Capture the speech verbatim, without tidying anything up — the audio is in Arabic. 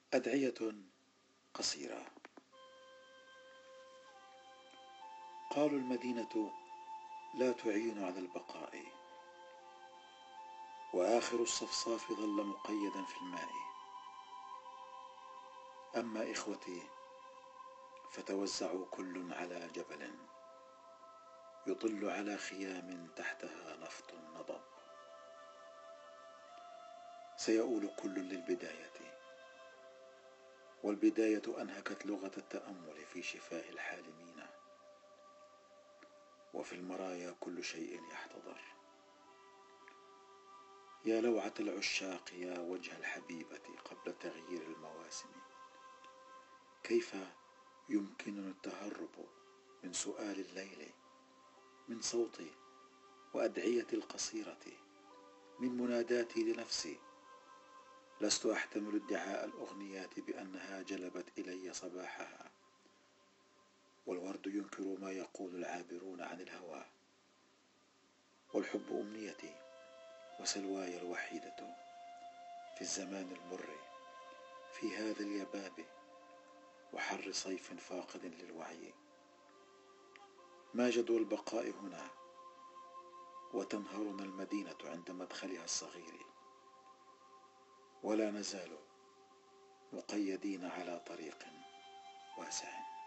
أدعية قصيرة. قالوا المدينة لا تعين على البقاء، وآخر الصفصاف ظل مقيدا في الماء. أما إخوتي فتوزعوا كل على جبل، يطل على خيام تحتها نفط نضب. سيؤول كل للبداية، والبداية أنهكت لغة التأمل في شفاه الحالمين. وفي المرايا كل شيء يحتضر. يا لوعة العشاق، يا وجه الحبيبة قبل تغيير المواسم، كيف يمكنني التهرب من سؤال الليل، من صوتي وأدعيتي القصيرة، من مناداتي لنفسي؟ لست أحتمل ادعاء الأغنيات بأنها جلبت إلي صباحها، والورد ينكر ما يقول العابرون عن الهوى، والحب أمنيتي وسلواي الوحيدة في الزمان المر، في هذا اليباب وحر صيف فاقد للوعي. ما جدوى البقاء هنا، وتنهرنا المدينة عند مدخلها الصغير، ولا نزال مقيدين على طريق واسع.